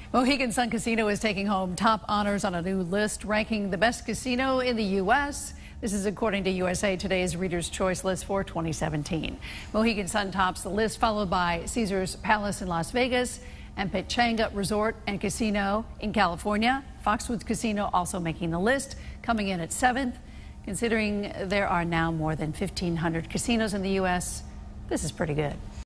Mohegan Sun Casino is taking home top honors on a new list ranking the best casino in the U.S. This is according to USA Today's Reader's Choice list for 2017. Mohegan Sun tops the list, followed by Caesars Palace in Las Vegas and Pechanga Resort and Casino in California. Foxwoods Casino also making the list, coming in at 7th. Considering there are now more than 1,500 casinos in the U.S., this is pretty good.